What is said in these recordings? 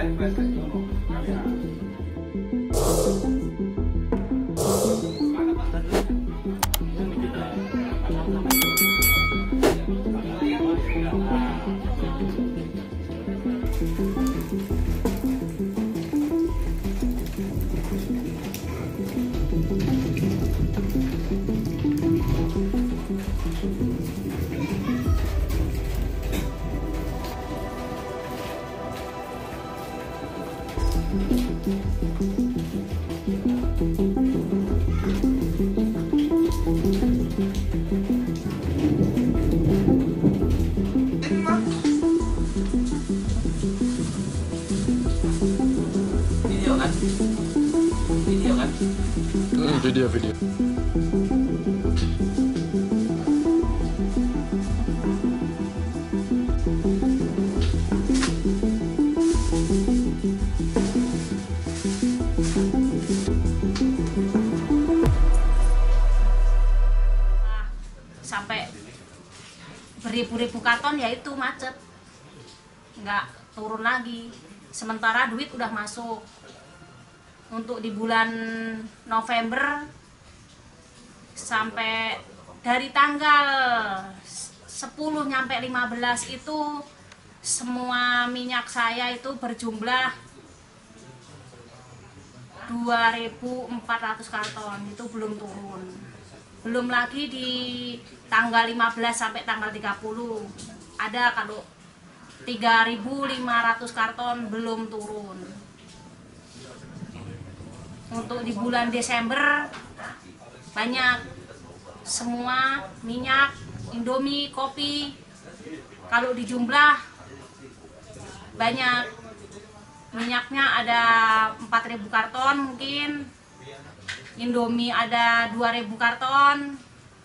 Video. Sampai beribu-ribu karton, ya itu macet, nggak turun lagi. Sementara duit udah masuk. Untuk di bulan November sampai dari tanggal 10 nyampe 15 itu semua minyak saya itu berjumlah 2.400 karton, itu belum turun. Belum lagi di tanggal 15 sampai tanggal 30 ada kalau 3.500 karton belum turun. Untuk di bulan Desember banyak, semua minyak, Indomie, kopi, kalau dijumlah banyak. Minyaknya ada 4.000 karton mungkin, Indomie ada 2.000 karton,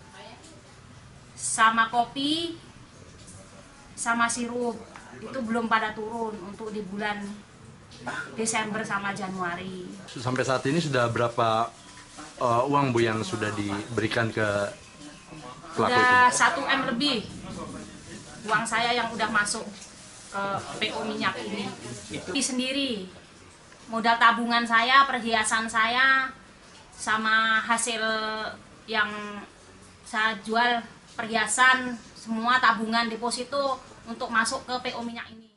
sama kopi, sama sirup, itu belum pada turun untuk di bulan Desember sama Januari. Sampai saat ini sudah berapa uang Bu yang sudah diberikan ke pelaku itu? Udah 1 M lebih uang saya yang udah masuk ke PO minyak ini. Itu sendiri, modal tabungan saya, perhiasan saya, sama hasil yang saya jual perhiasan, semua tabungan deposito untuk masuk ke PO minyak ini.